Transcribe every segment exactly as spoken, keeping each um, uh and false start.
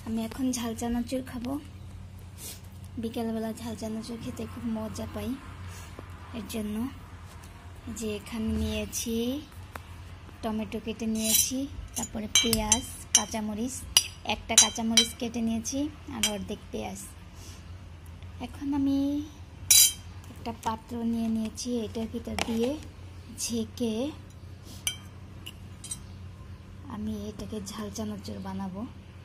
আমি এখন ঝাল চানাচুর খাবো। বিকেলবেলা ঝাল চানাচুর খেতে খুব মজা পাই। এর জন্য যে এখানে নিয়েছি টমেটো কেটে নিয়েছি, তারপরে পেঁয়াজ, কাঁচামরিচ, একটা কাঁচামরিচ কেটে নিয়েছি আর অর্ধেক পেঁয়াজ। এখন আমি একটা পাত্র নিয়ে নিয়েছি, এটার ভিতর দিয়ে ঝেঁকে আমি এটাকে ঝাল চানাচুর বানাবো।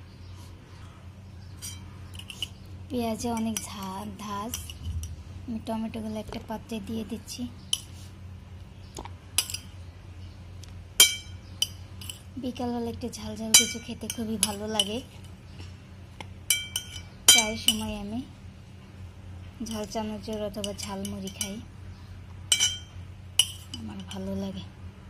পেঁয়াজে অনেক ঝাল ধাস, আমি টমেটোগুলো একটা পাত্রে দিয়ে দিচ্ছি। বিকালবেলা একটু ঝাল ঝাল কিছু খেতে খুবই ভালো লাগে। প্রায় সময় আমি ঝাল চানাচুর অথবা ঝালমুড়ি খাই, আমার ভালো লাগে।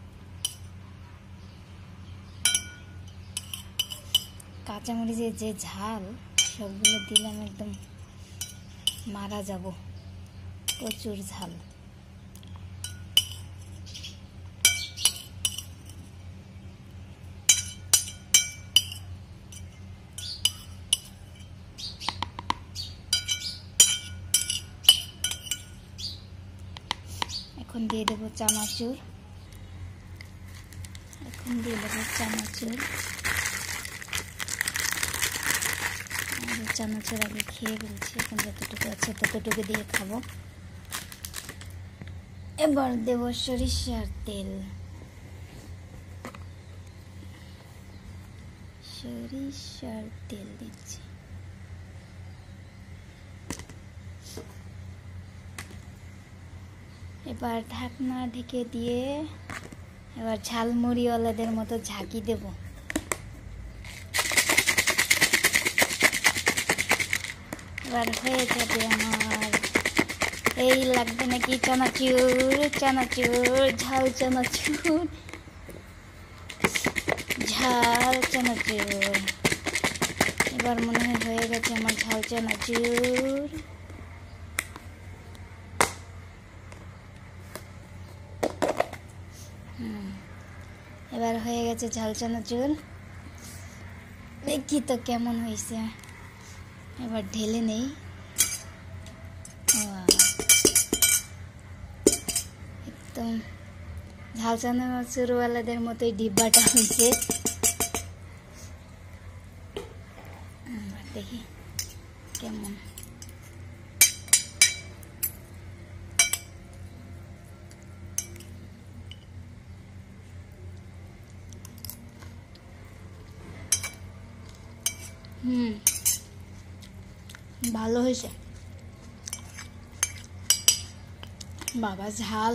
কাঁচামরিচের যে ঝাল, সবগুলো দিলাম, একদম মারা যাব, প্রচুর ঝাল। এখন দিয়ে দেবো চানাচুর, এখন দিয়ে দেবো চানাচুর। চানাচুর আগে খেয়ে ফেলছি, এখন যতটুকু আছে ততটুকু দিয়ে খাবো। এবার দেব সরিষার তেল, সরিষার তেল দিচ্ছি। এবার ঢাকনা ঢেকে দিয়ে এবার ঝালমুড়িওয়ালাদের মতো ঝাঁকি দেব। এবার হয়ে যাবে আমার। এই লাগবে নাকি চানাচুর, চানাচুর, ঝাল চানাচুর, ঝাল চানাচুর। এবার মনে হয় হয়ে গেছে আমার ঝাল চানাচুর। হুম এবার হয়ে গেছে ঝাল চানাচুর। দেখি তো কেমন হয়েছে। এবার ঢেলে নেই। একদম ঝাল চানাচুরওয়ালাদের মতোই ডিব্বাটা হয়েছে। দেখি কেমন। হুম ভালো হয়েছে বাবা, ঝাল।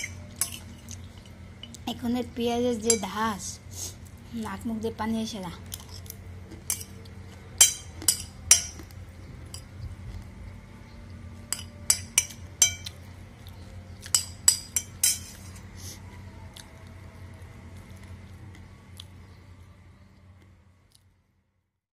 এখনের পেঁয়াজের যে ধাস, নাক মুখ দিয়ে পানি এসে না।